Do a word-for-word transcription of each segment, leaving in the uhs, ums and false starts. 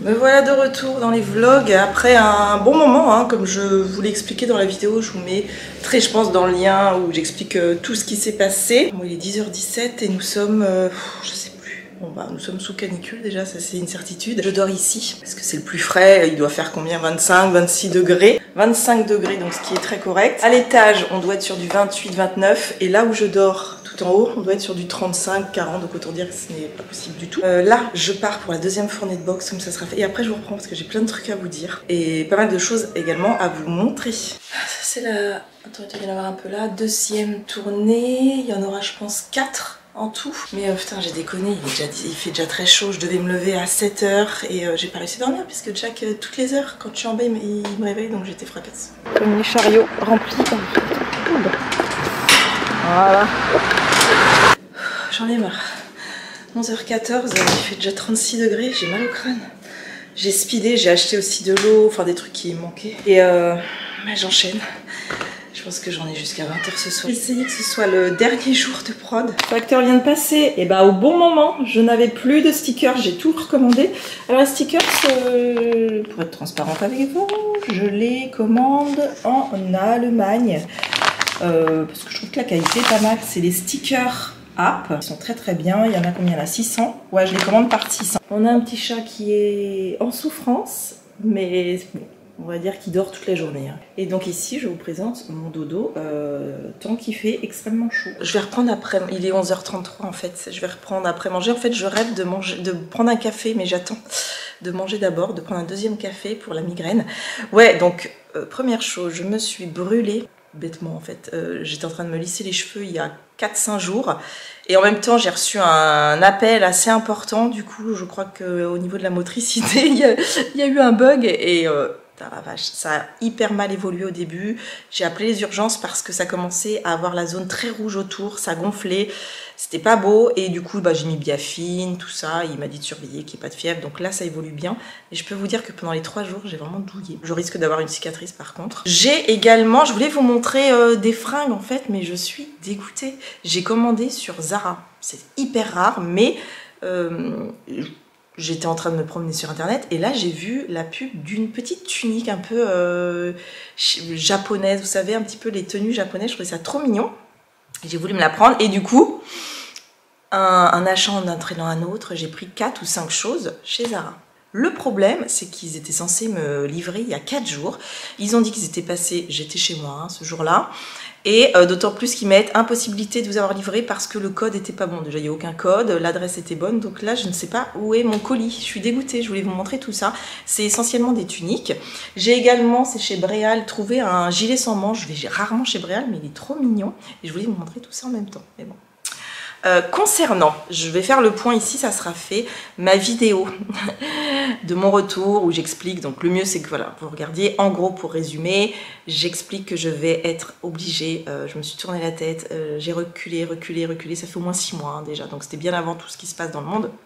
Me voilà de retour dans les vlogs après un bon moment, hein, comme je vous l'ai expliqué dans la vidéo, je vous mets très je pense dans le lien où j'explique euh, tout ce qui s'est passé. Bon, il est dix heures dix-sept et nous sommes, euh, je sais plus, bon bah nous sommes sous canicule déjà, ça c'est une certitude. Je dors ici parce que c'est le plus frais, il doit faire combien, vingt-cinq, vingt-six degrés, vingt-cinq degrés donc ce qui est très correct. À l'étage on doit être sur du vingt-huit, vingt-neuf et là où je dors en haut, on doit être sur du trente-cinq, quarante, donc autant dire que ce n'est pas possible du tout. Euh, là, je pars pour la deuxième fournée de boxe, comme ça sera fait. Et après, je vous reprends parce que j'ai plein de trucs à vous dire. Et pas mal de choses également à vous montrer. Ça, c'est la... Attends, il doit y en avoir un peu là. Deuxième tournée. Il y en aura, je pense, quatre en tout. Mais euh, putain, j'ai déconné. Il, est déjà... il fait déjà très chaud. Je devais me lever à sept heures. Et euh, j'ai pas réussi à dormir puisque Jack, euh, toutes les heures, quand je suis en bas, il me réveille. Donc j'étais fracasse. Comme les chariots remplis. Voilà. J'en ai marre. onze heures quatorze, il fait déjà trente-six degrés, j'ai mal au crâne. J'ai speedé, j'ai acheté aussi de l'eau, enfin des trucs qui manquaient. Et euh, bah, j'enchaîne. Je pense que j'en ai jusqu'à vingt heures ce soir. J'ai essayé que ce soit le dernier jour de prod. Le facteur vient de passer. Et bah au bon moment, je n'avais plus de stickers, j'ai tout recommandé. Alors les stickers, euh, pour être transparente avec vous, je les commande en Allemagne. Euh, parce que je trouve que la qualité est pas mal. C'est les stickers app, ils sont très très bien. Il y en a combien là, six cents? Ouais, je les commande par six cents. On a un petit chat qui est en souffrance, mais bon, on va dire qu'il dort toute la journée. Hein. Et donc ici, je vous présente mon dodo, euh, tant qu'il fait extrêmement chaud. Je vais reprendre après, il est onze heures trente-trois en fait. Je vais reprendre après manger. En fait, je rêve de manger, de prendre un café, mais j'attends de manger d'abord, de prendre un deuxième café pour la migraine. Ouais, donc euh, première chose, je me suis brûlée. Bêtement en fait, euh, j'étais en train de me lisser les cheveux il y a quatre cinq jours et en même temps j'ai reçu un appel assez important, du coup je crois qu'au niveau de la motricité il y, y a eu un bug et euh, putain, la vache, ça a hyper mal évolué au début. J'ai appelé les urgences parce que ça commençait à avoir la zone très rouge autour, ça gonflait, c'était pas beau et du coup bah, j'ai mis Biafine, tout ça, il m'a dit de surveiller qu'il n'y ait pas de fièvre, donc là ça évolue bien et je peux vous dire que pendant les trois jours j'ai vraiment douillé. Je risque d'avoir une cicatrice par contre. J'ai également, je voulais vous montrer euh, des fringues en fait, mais je suis dégoûtée. J'ai commandé sur Zara, c'est hyper rare mais euh, j'étais en train de me promener sur internet et là j'ai vu la pub d'une petite tunique un peu euh, japonaise, vous savez, un petit peu les tenues japonaises, je trouvais ça trop mignon. J'ai voulu me la prendre et du coup, un, un achat en entraînant un autre, j'ai pris quatre ou cinq choses chez Zara. Le problème, c'est qu'ils étaient censés me livrer il y a quatre jours. Ils ont dit qu'ils étaient passés, j'étais chez moi hein, ce jour-là. Et euh, d'autant plus qu'ils mettent impossibilité de vous avoir livré parce que le code était pas bon. Déjà, il n'y a aucun code, l'adresse était bonne. Donc là, je ne sais pas où est mon colis. Je suis dégoûtée, je voulais vous montrer tout ça. C'est essentiellement des tuniques. J'ai également, c'est chez Bréal, trouvé un gilet sans manches. Je vais rarement chez Bréal, mais il est trop mignon. Et je voulais vous montrer tout ça en même temps. Mais bon. Euh, concernant, je vais faire le point ici, ça sera fait, ma vidéo de mon retour où j'explique, donc le mieux c'est que voilà, vous regardiez, en gros pour résumer, j'explique que je vais être obligée, euh, je me suis tourné la tête, euh, j'ai reculé, reculé, reculé, ça fait au moins six mois hein, déjà, donc c'était bien avant tout ce qui se passe dans le monde.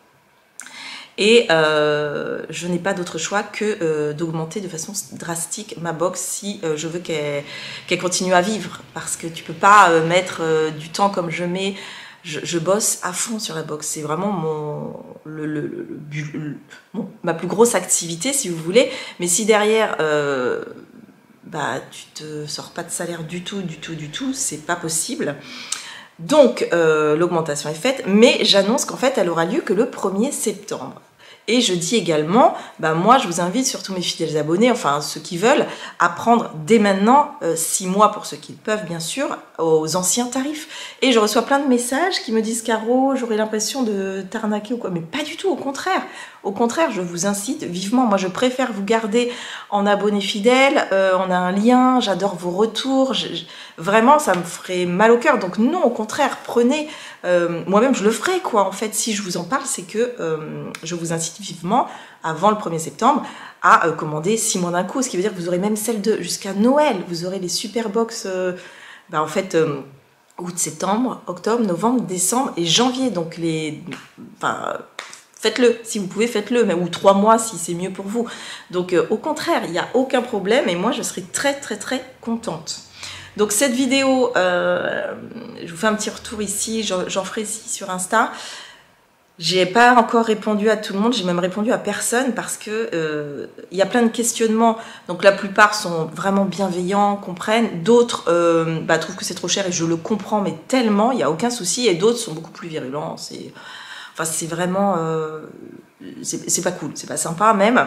Et euh, je n'ai pas d'autre choix que euh, d'augmenter de façon drastique ma box si euh, je veux qu'elle qu'elle continue à vivre, parce que tu peux pas euh, mettre euh, du temps comme je mets. Je, je bosse à fond sur la boxe, c'est vraiment mon, le, le, le, le, le, bon, ma plus grosse activité si vous voulez, mais si derrière euh, bah, tu te sors pas de salaire du tout, du tout, du tout, c'est pas possible. Donc euh, l'augmentation est faite, mais j'annonce qu'en fait elle aura lieu que le premier septembre. Et je dis également, bah moi je vous invite, surtout mes fidèles abonnés, enfin ceux qui veulent, à prendre dès maintenant, euh, six mois pour ceux qui le peuvent bien sûr, aux anciens tarifs. Et je reçois plein de messages qui me disent « Caro, j'aurais l'impression de t'arnaquer ou quoi ». Mais pas du tout, au contraire. Au contraire, je vous incite vivement. Moi je préfère vous garder en abonné fidèle, euh, on a un lien, j'adore vos retours. Je, je, vraiment, ça me ferait mal au cœur. Donc non, au contraire, prenez... Euh, moi-même je le ferai quoi en fait si je vous en parle, c'est que euh, je vous incite vivement avant le premier septembre à euh, commander six mois d'un coup, ce qui veut dire que vous aurez même celle de jusqu'à Noël, vous aurez les super box euh, bah, en fait euh, août, septembre, octobre, novembre, décembre et janvier, donc les enfin faites-le, si vous pouvez faites-le, mais ou trois mois si c'est mieux pour vous. Donc euh, au contraire, il n'y a aucun problème et moi je serai très très très contente. Donc cette vidéo, euh, je vous fais un petit retour ici, j'en ferai ici sur Insta. J'ai pas encore répondu à tout le monde, j'ai même répondu à personne parce que euh, il y a plein de questionnements. Donc la plupart sont vraiment bienveillants, comprennent. D'autres euh, bah, trouvent que c'est trop cher et je le comprends, mais tellement, il n'y a aucun souci. Et d'autres sont beaucoup plus virulents. C'est, enfin, c'est vraiment, euh, c'est pas cool, c'est pas sympa même.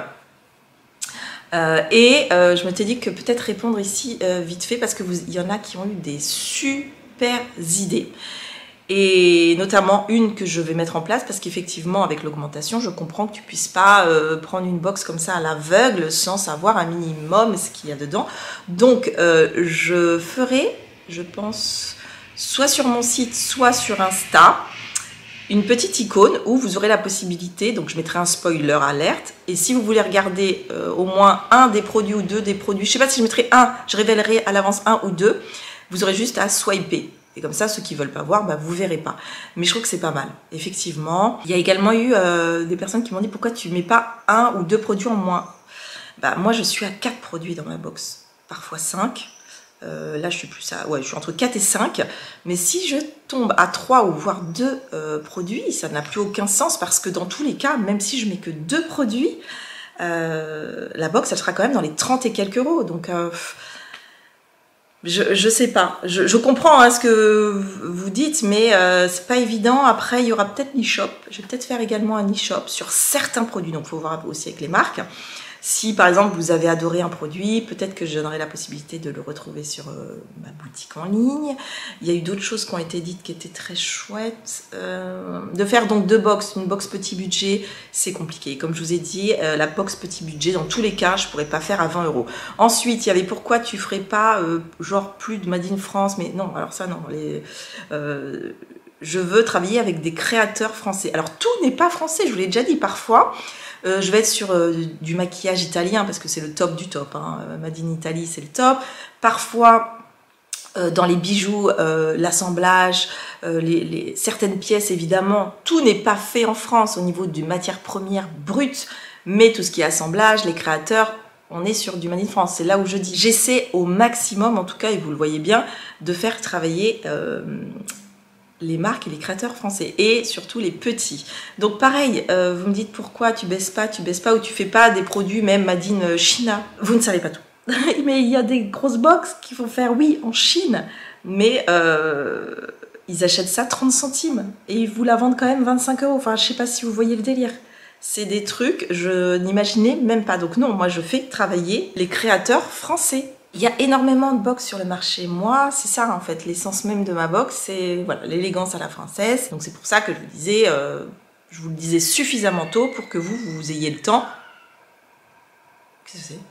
Euh, et euh, je m'étais dit que peut-être répondre ici euh, vite fait parce que vous, il y en a qui ont eu des super idées. Et notamment une que je vais mettre en place parce qu'effectivement avec l'augmentation je comprends que tu puisses pas euh, prendre une box comme ça à l'aveugle sans savoir un minimum ce qu'il y a dedans. Donc euh, je ferai, je pense, soit sur mon site soit sur Insta une petite icône où vous aurez la possibilité, donc je mettrai un spoiler alerte, et si vous voulez regarder euh, au moins un des produits ou deux des produits, je sais pas si je mettrai un, je révélerai à l'avance un ou deux, vous aurez juste à swiper. Et comme ça, ceux qui veulent pas voir, bah, vous verrez pas. Mais je trouve que c'est pas mal, effectivement. Il y a également eu euh, des personnes qui m'ont dit pourquoi tu mets pas un ou deux produits en moins. Bah, moi, je suis à quatre produits dans ma box, parfois cinq. Euh, là, je suis plus à, ouais, je suis entre quatre et cinq. Mais si je tombe à trois ou voire deux euh, produits, ça n'a plus aucun sens parce que dans tous les cas, même si je mets que deux produits, euh, la box, elle sera quand même dans les trente et quelques euros. Donc, euh, Je, je sais pas, je, je comprends hein, ce que vous dites, mais euh, c'est pas évident. Après, il y aura peut-être l'e-shop. Je vais peut-être faire également un e-shop sur certains produits, donc il faut voir aussi avec les marques. Si par exemple vous avez adoré un produit, peut-être que je donnerai la possibilité de le retrouver sur euh, ma boutique en ligne. Il y a eu d'autres choses qui ont été dites qui étaient très chouettes. Euh, de faire donc deux box, une box petit budget, c'est compliqué. Comme je vous ai dit, euh, la box petit budget, dans tous les cas, je pourrais pas faire à vingt euros. Ensuite, il y avait pourquoi tu ferais pas euh, genre plus de Made in France, mais non, alors ça non. Les, euh, je veux travailler avec des créateurs français. Alors tout n'est pas français, je vous l'ai déjà dit parfois. Euh, je vais être sur euh, du maquillage italien parce que c'est le top du top. Hein. Made in Italy, c'est le top. Parfois, euh, dans les bijoux, euh, l'assemblage, euh, les, les, certaines pièces, évidemment, tout n'est pas fait en France au niveau de matières premières brutes, mais tout ce qui est assemblage, les créateurs, on est sur du Made in France. C'est là où je dis, j'essaie au maximum, en tout cas, et vous le voyez bien, de faire travailler Euh, les marques et les créateurs français et surtout les petits. Donc pareil, euh, vous me dites pourquoi tu baisses pas, tu baisses pas ou tu fais pas des produits même made in China. Vous ne savez pas tout. Mais il y a des grosses box qu'il faut faire, oui, en Chine, mais euh, ils achètent ça trente centimes et ils vous la vendent quand même vingt-cinq euros. Enfin, je sais pas si vous voyez le délire. C'est des trucs, je n'imaginais même pas. Donc non, moi je fais travailler les créateurs français. Il y a énormément de box sur le marché. Moi, c'est ça en fait, l'essence même de ma box, c'est voilà, l'élégance à la française. Donc c'est pour ça que je vous disais, euh, je vous le disais suffisamment tôt pour que vous, vous ayez le temps. Qu'est-ce que c'est?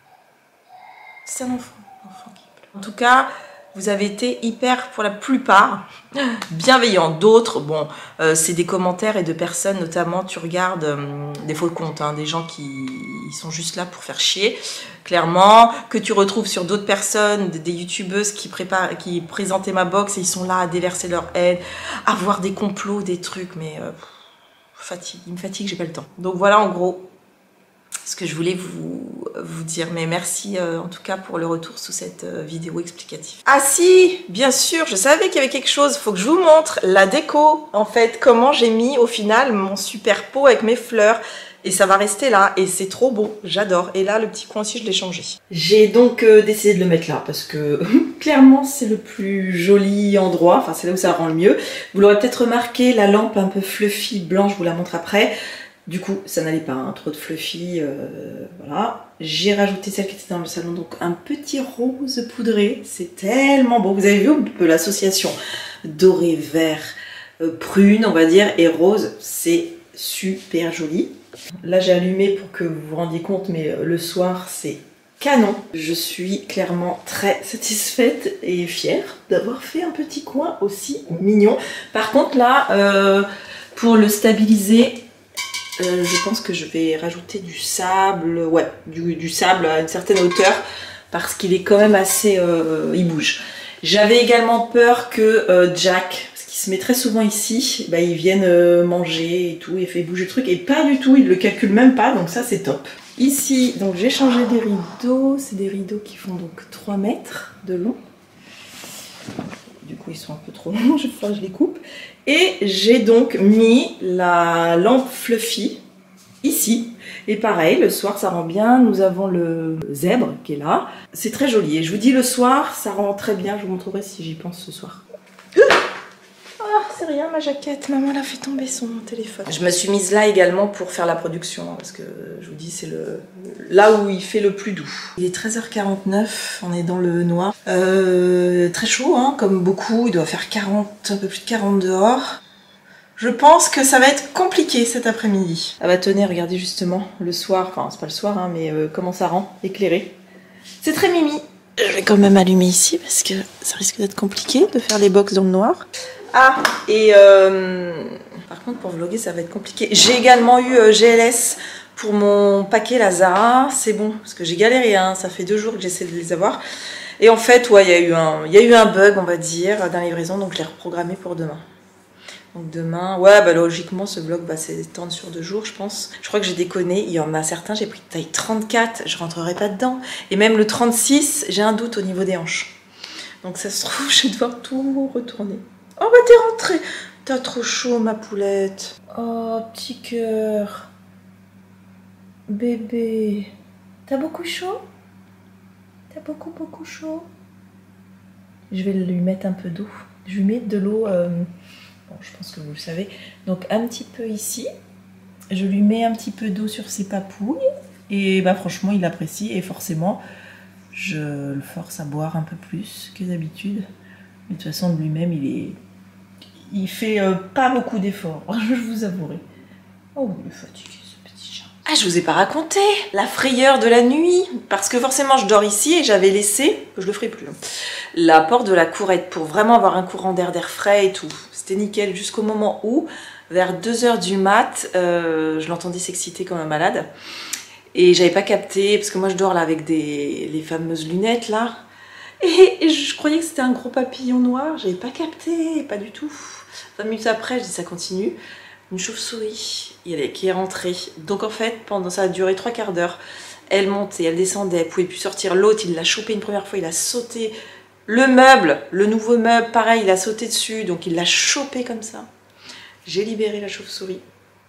C'est un enfant, un enfant qui pleure. En tout cas, vous avez été hyper, pour la plupart, bienveillants. D'autres, bon, euh, c'est des commentaires et de personnes, notamment, tu regardes euh, des faux comptes, hein, des gens qui ils sont juste là pour faire chier, clairement, que tu retrouves sur d'autres personnes, des, des youtubeuses qui, préparent, qui présentaient ma box et ils sont là à déverser leur haine, à voir des complots, des trucs, mais euh, fatigue, il me fatigue, j'ai pas le temps. Donc voilà, en gros, ce que je voulais vous, vous dire, mais merci euh, en tout cas pour le retour sous cette euh, vidéo explicative. Ah si, bien sûr, je savais qu'il y avait quelque chose, il faut que je vous montre la déco, en fait, comment j'ai mis au final mon super pot avec mes fleurs, et ça va rester là, et c'est trop beau, j'adore, et là le petit coin aussi je l'ai changé. J'ai donc euh, décidé de le mettre là, parce que clairement c'est le plus joli endroit, enfin c'est là où ça rend le mieux. Vous l'aurez peut-être remarqué, la lampe un peu fluffy blanche, je vous la montre après. Du coup, ça n'allait pas, hein, trop de fluffy, euh, voilà. J'ai rajouté celle qui était dans le salon, donc un petit rose poudré, c'est tellement beau. Vous avez vu un peu l'association doré, vert, euh, prune, on va dire, et rose, c'est super joli. Là, j'ai allumé pour que vous vous rendiez compte, mais le soir, c'est canon. Je suis clairement très satisfaite et fière d'avoir fait un petit coin aussi mignon. Par contre, là, euh, pour le stabiliser, Euh, je pense que je vais rajouter du sable, ouais, du, du sable à une certaine hauteur parce qu'il est quand même assez, euh, il bouge. J'avais également peur que euh, Jack, parce qu'il se met très souvent ici, bah, il vienne euh, manger et tout, et fait bouger le truc, et pas du tout, il le calcule même pas, donc ça c'est top. Ici, donc j'ai changé des rideaux, c'est des rideaux qui font donc trois mètres de long. Du coup, ils sont un peu trop longs, je crois que je les coupe. Et j'ai donc mis la lampe Fluffy ici. Et pareil, le soir, ça rend bien. Nous avons le zèbre qui est là. C'est très joli. Et je vous dis, le soir, ça rend très bien. Je vous montrerai si j'y pense ce soir. Ah, c'est rien, ma jaquette. Maman l'a fait tomber son téléphone. Je me suis mise là également pour faire la production. Hein, parce que, je vous dis, c'est le là où il fait le plus doux. Il est treize heures quarante-neuf. On est dans le noir. Euh, très chaud, hein, comme beaucoup. Il doit faire quarante, un peu plus de quarante dehors. Je pense que ça va être compliqué cet après-midi. Ah bah tenez, regardez justement, le soir, enfin c'est pas le soir, hein, mais euh, comment ça rend, éclairé. C'est très mimi. Je vais quand même allumer ici parce que ça risque d'être compliqué de faire les box dans le noir. Ah, et euh, par contre pour vlogger ça va être compliqué. J'ai également eu euh, G L S pour mon paquet la Zara. C'est bon, parce que j'ai galéré, hein, ça fait deux jours que j'essaie de les avoir. Et en fait, ouais, il y a eu un, il y a eu un bug, on va dire, dans la livraison, donc je l'ai reprogrammé pour demain. Donc demain, ouais, bah logiquement, ce vlog va s'étendre sur deux jours, je pense. Je crois que j'ai déconné. Il y en a certains, j'ai pris taille trente-quatre, je rentrerai pas dedans. Et même le trente-six, j'ai un doute au niveau des hanches. Donc ça se trouve, je vais devoir tout retourner. Oh, bah t'es rentrée. T'as trop chaud, ma poulette. Oh, petit cœur. Bébé. T'as beaucoup chaud? T'as beaucoup, beaucoup chaud? Je vais lui mettre un peu d'eau. Je lui mets de l'eau... Euh... Bon, je pense que vous le savez. Donc un petit peu ici. Je lui mets un petit peu d'eau sur ses papouilles. Et bah franchement, il apprécie. Et forcément, je le force à boire un peu plus que d'habitude. Mais de toute façon, de lui-même, il est... Il fait euh, pas beaucoup d'efforts. Je vous avouerai. Oh, il est fatigué, ce petit chat. Ah, je vous ai pas raconté la frayeur de la nuit. Parce que forcément, je dors ici et j'avais laissé... Je le ferai plus. Hein, la porte de la courette pour vraiment avoir un courant d'air, d'air frais et tout. C'était nickel jusqu'au moment où, vers deux heures du mat, euh, je l'entendais s'exciter comme un malade. Et j'avais pas capté, parce que moi je dors là avec des, les fameuses lunettes là. Et, et je croyais que c'était un gros papillon noir, j'avais pas capté, pas du tout. vingt minutes après, je dis ça continue. Une chauve-souris qui est rentrée. Donc en fait, pendant ça a duré trois quarts d'heure. Elle montait, elle descendait, elle pouvait plus sortir. L'autre, il l'a chopé une première fois, il a sauté. Le meuble, le nouveau meuble, pareil, il a sauté dessus, donc il l'a chopé comme ça. J'ai libéré la chauve-souris.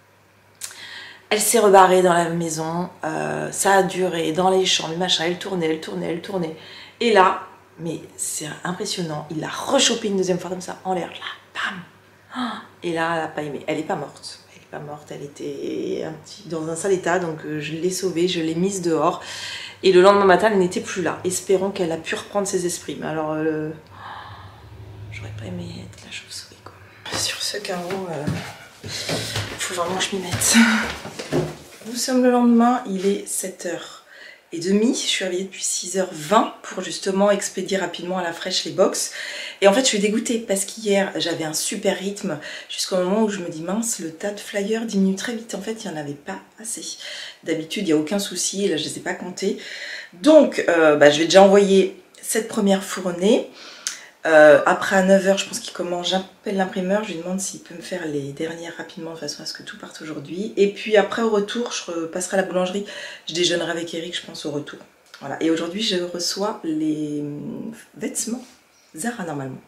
Elle s'est rebarrée dans la maison, euh, ça a duré dans les chambres, machin, elle tournait, elle tournait, elle tournait. Et là, mais c'est impressionnant, il l'a rechopé une deuxième fois comme ça, en l'air, là, bam. Et là, elle n'a pas aimé, elle n'est pas morte. Elle n'est pas morte, elle était un petit, dans un sale état, donc je l'ai sauvée, je l'ai mise dehors. Et le lendemain matin, elle n'était plus là. Espérons qu'elle a pu reprendre ses esprits. Mais alors, euh, j'aurais pas aimé être la chauve-souris, quoi. Sur ce carreau, il euh, faut vraiment que je m'y mette. Nous sommes le lendemain, il est sept heures trente. Je suis réveillée depuis six heures vingt pour justement expédier rapidement à la fraîche les box. Et en fait, je suis dégoûtée parce qu'hier, j'avais un super rythme jusqu'au moment où je me dis mince, le tas de flyers diminue très vite. En fait, il n'y en avait pas assez. D'habitude, il n'y a aucun souci. Et là, je ne les ai pas comptés. Donc, euh, bah, je vais déjà envoyer cette première fournée. Euh, après à neuf heures, je pense qu'il commence. J'appelle l'imprimeur, je lui demande s'il peut me faire les dernières rapidement de façon à ce que tout parte aujourd'hui. Et puis après, au retour, je passerai à la boulangerie. Je déjeunerai avec Eric, je pense, au retour. Voilà. Et aujourd'hui, je reçois les vêtements Zara normalement.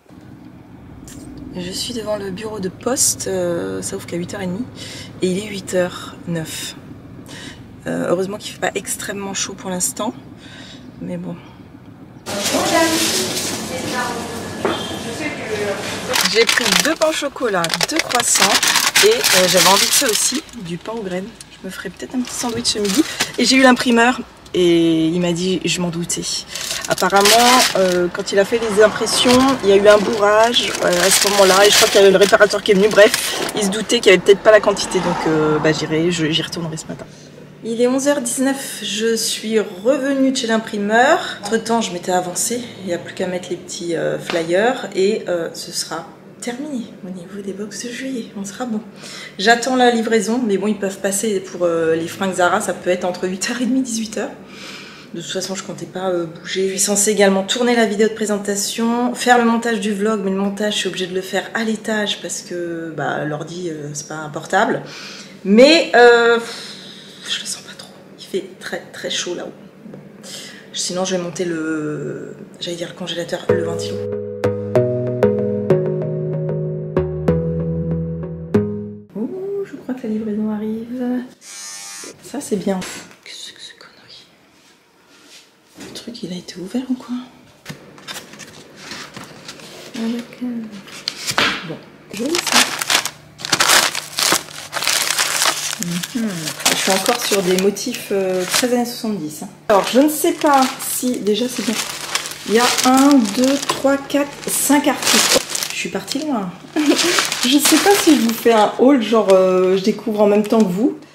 Je suis devant le bureau de poste, euh, ça ouvre qu'à huit heures trente et il est huit heures neuf. Euh, heureusement qu'il ne fait pas extrêmement chaud pour l'instant, mais bon. J'ai pris deux pains au chocolat, deux croissants et euh, j'avais envie de ça aussi, du pain aux graines. Je me ferai peut-être un petit sandwich ce midi. Et j'ai eu l'imprimeur et il m'a dit, je m'en doutais. Apparemment, euh, quand il a fait les impressions, il y a eu un bourrage euh, à ce moment-là. Et je crois qu'il y avait le réparateur qui est venu. Bref, il se doutait qu'il n'y avait peut-être pas la quantité. Donc euh, bah, j'irai, j'y retournerai ce matin. Il est onze heures dix-neuf, je suis revenue de chez l'imprimeur. Entre temps, je m'étais avancée, il n'y a plus qu'à mettre les petits euh, flyers et euh, ce sera terminé au niveau des box de juillet, on sera bon. J'attends la livraison, mais bon, ils peuvent passer pour euh, les fringues Zara, ça peut être entre huit heures trente et dix-huit heures. De toute façon, je comptais pas euh, bouger. Je suis censée également tourner la vidéo de présentation, faire le montage du vlog, mais le montage, je suis obligée de le faire à l'étage parce que bah, l'ordi, euh, c'est pas un portable. Mais euh, je le sens pas trop. Il fait très très chaud là-haut. Bon. Sinon, je vais monter le, j'allais dire le congélateur, le ventilo. Ça c'est bien. Qu'est-ce que c'est que connerie? Le truc il a été ouvert ou quoi? Ah d'accord. Bon, joli ça. Mmh. Je suis encore sur des motifs euh, très années soixante-dix. Hein. Alors je ne sais pas si... Déjà c'est bien. Il y a un, deux, trois, quatre, cinq articles. Je suis partie loin. Je sais pas si je vous fais un haul, genre euh, je découvre en même temps que vous.